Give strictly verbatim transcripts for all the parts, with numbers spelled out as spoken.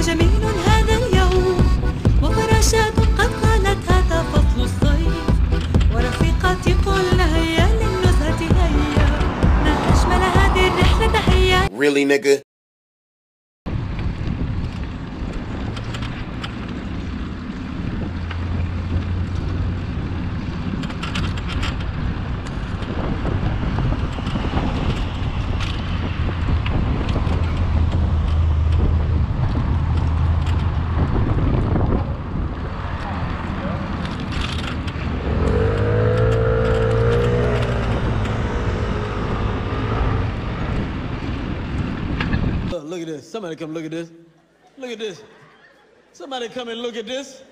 جميل هذا اليوم، وفراشات قد قالت هذا فصل الصيف، ورفيقاتي قلنا هيا للنزهة هيا، ما أجمل هذه الرحلة هيا. Really, nigga? Look at this. Somebody come look at this. Look at this. Somebody come and look at this.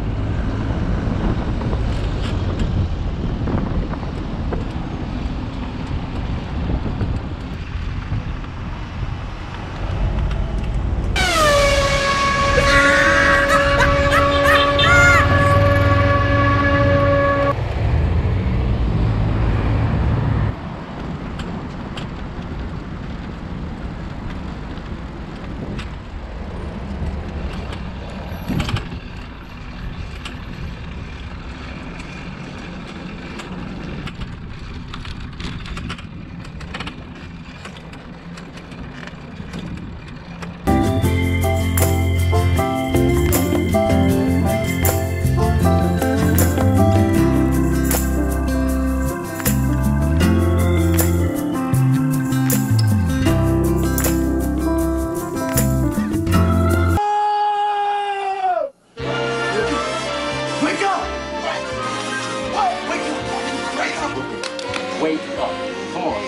Wake up. Come on.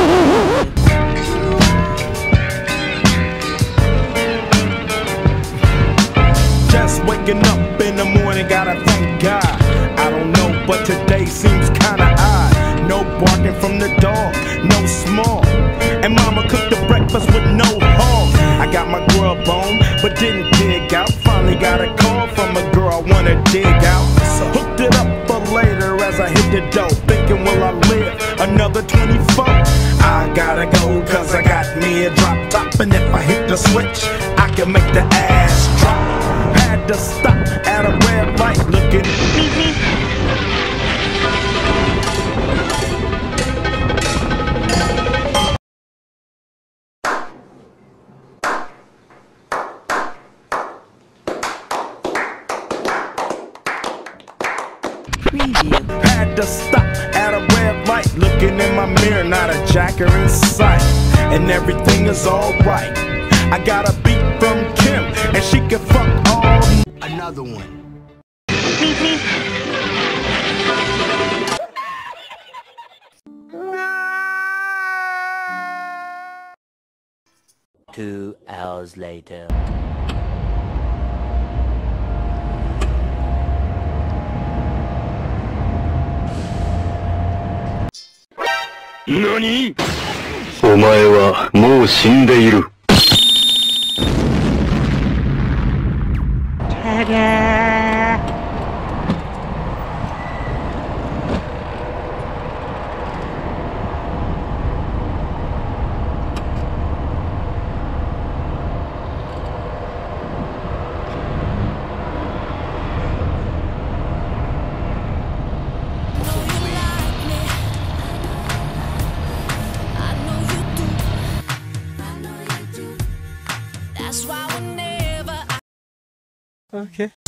Just waking up in the morning, gotta thank God. I don't know, but today seems kinda odd. No barking from the dog, no small. And mama cooked the breakfast with no hog. I got my grub on, but didn't dig out. Finally got a call from a girl I wanna dig out. Hooked it up for later as I hit the dough. Thinking, will I live another twenty-four? I gotta go, cause I got me a drop top. And if I hit the switch, I can make the ass drop. Had to stop at a red light looking. Preview. Had to stop at a red light, looking in my mirror, not a jacker in sight. And everything is alright. I got a beat from Kim, and she can fuck all. Another one. Two hours later. NANI?! お前はもう死んでいる。 Okay.